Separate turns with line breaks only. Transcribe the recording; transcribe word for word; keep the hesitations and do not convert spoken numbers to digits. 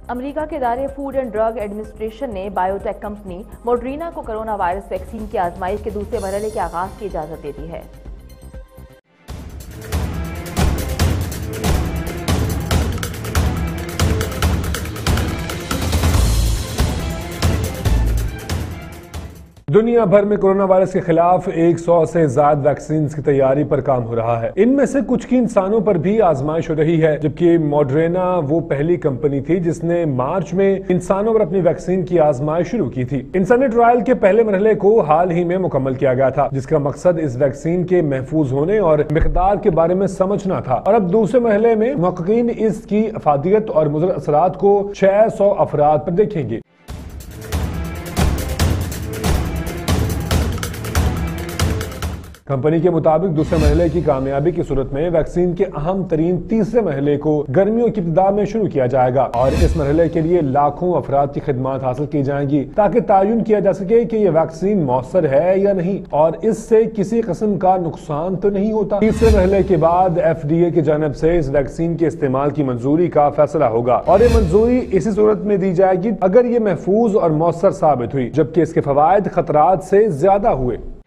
America के इदारे food and drug administration ने बायोटेक कंपनी मॉडर्ना को कोरोना वायरस वैक्सीन की आजमाइश के दूसरे मरहले के आगाज की इजाजत दे दी है।
दुनिया भर में कोरोना वायरस के खिलाफ एक सौ से ज्यादा वैक्सीन की तैयारी पर काम हो रहा है। इनमें से कुछ की इंसानों पर भी आजमाइश हो रही है, जबकि मॉडर्ना वो पहली कंपनी थी जिसने मार्च में इंसानों पर अपनी वैक्सीन की आजमाइश शुरू की थी। इंसानी ट्रायल के पहले मरहले को हाल ही में मुकम्मल किया गया था, जिसका मकसद इस वैक्सीन के महफूज होने और मिकदार के बारे में समझना था। और अब दूसरे मरहले में मुहक्किकीन इसकी अफादियत और मुज़र असरात को छह सौ अफराद पर देखेंगे। कंपनी के मुताबिक दूसरे मरहले की कामयाबी की सूरत में वैक्सीन के अहम तरीन तीसरे मरहले को गर्मियों की इब्तिदा में शुरू किया जाएगा और इस मरहले के लिए लाखों अफराद की खिदमत हासिल की जाएंगी ताकि तयन किया जा सके कि यह वैक्सीन मौसर है या नहीं और इससे किसी किस्म का नुकसान तो नहीं होता। तीसरे मरहले के बाद एफ डी ए की जानब से इस वैक्सीन के इस्तेमाल की मंजूरी का फैसला होगा और ये मंजूरी इसी सूरत में दी जाएगी अगर ये महफूज और मौसर साबित हुई, जबकि इसके फवायद खतरात से ज्यादा हुए।